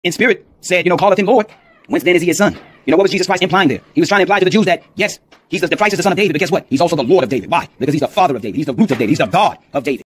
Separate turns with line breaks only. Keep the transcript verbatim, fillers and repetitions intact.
in spirit said, you know, calleth him Lord. Whence then is he his son? You know, what was Jesus Christ implying there? He was trying to imply to the Jews that, yes, he's the, the Christ is the son of David, but guess what? He's also the Lord of David. Why? Because he's the father of David. He's the root of David. He's the God of David.